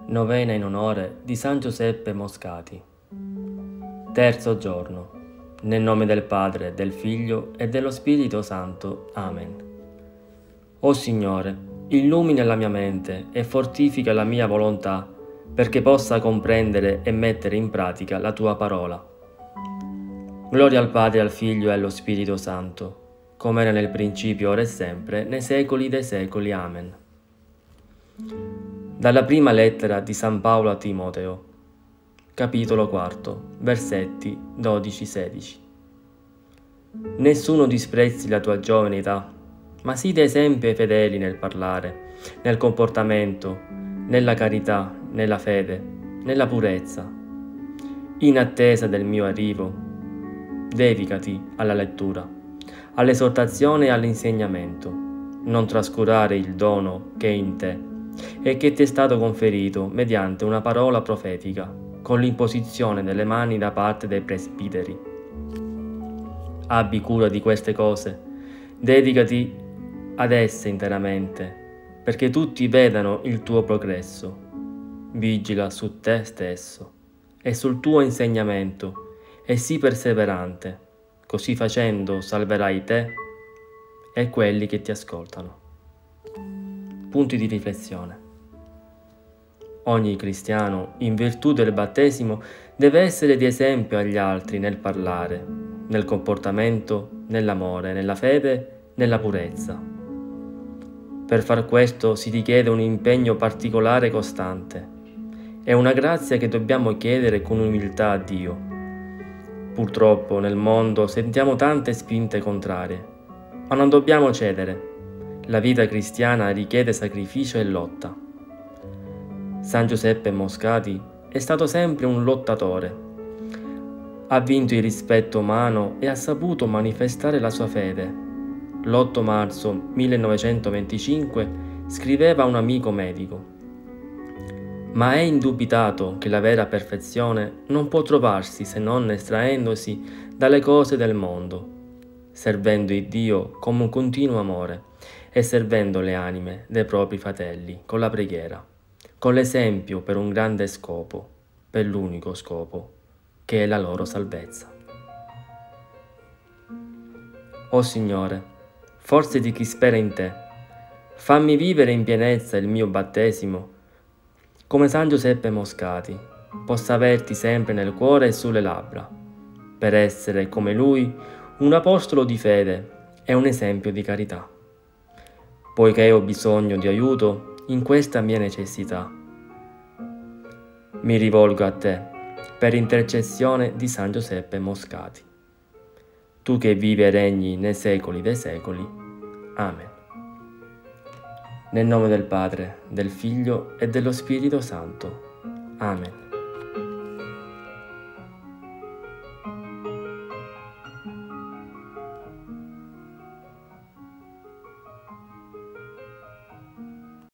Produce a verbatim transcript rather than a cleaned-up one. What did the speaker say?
Novena in onore di San Giuseppe Moscati. Terzo giorno. Nel nome del Padre, del Figlio e dello Spirito Santo. Amen. O Signore, illumina la mia mente e fortifica la mia volontà, perché possa comprendere e mettere in pratica la Tua parola. Gloria al Padre, al Figlio e allo Spirito Santo, come era nel principio, ora e sempre, nei secoli dei secoli. Amen. Dalla prima lettera di San Paolo a Timoteo, capitolo quarto, versetti dodici sedici. Nessuno disprezzi la tua giovane età, ma sii d'esempio ai fedeli nel parlare, nel comportamento, nella carità, nella fede, nella purezza. In attesa del mio arrivo, dedicati alla lettura, all'esortazione e all'insegnamento. Non trascurare il dono che è in te e che ti è stato conferito mediante una parola profetica, con l'imposizione delle mani da parte dei presbiteri. Abbi cura di queste cose, dedicati ad esse interamente, perché tutti vedano il tuo progresso. Vigila su te stesso e sul tuo insegnamento e sii perseverante, così facendo salverai te e quelli che ti ascoltano. Punti di riflessione. Ogni cristiano, in virtù del battesimo, deve essere di esempio agli altri nel parlare, nel comportamento, nell'amore, nella fede, nella purezza. Per far questo si richiede un impegno particolare e costante. È una grazia che dobbiamo chiedere con umiltà a Dio. Purtroppo nel mondo sentiamo tante spinte contrarie, ma non dobbiamo cedere. La vita cristiana richiede sacrificio e lotta. San Giuseppe Moscati è stato sempre un lottatore. Ha vinto il rispetto umano e ha saputo manifestare la sua fede. L'otto marzo millenovecentoventicinque scriveva un amico medico: «Ma è indubitato che la vera perfezione non può trovarsi se non estraendosi dalle cose del mondo, servendo il Dio con un continuo amore e servendo le anime dei propri fratelli con la preghiera, con l'esempio per un grande scopo, per l'unico scopo, che è la loro salvezza». O Signore, forse di chi spera in Te, fammi vivere in pienezza il mio battesimo, come San Giuseppe Moscati, possa averti sempre nel cuore e sulle labbra, per essere, come Lui, un apostolo di fede e un esempio di carità. Poiché ho bisogno di aiuto in questa mia necessità, mi rivolgo a Te per intercessione di San Giuseppe Moscati. Tu che vivi e regni nei secoli dei secoli. Amen. Nel nome del Padre, del Figlio e dello Spirito Santo. Amen.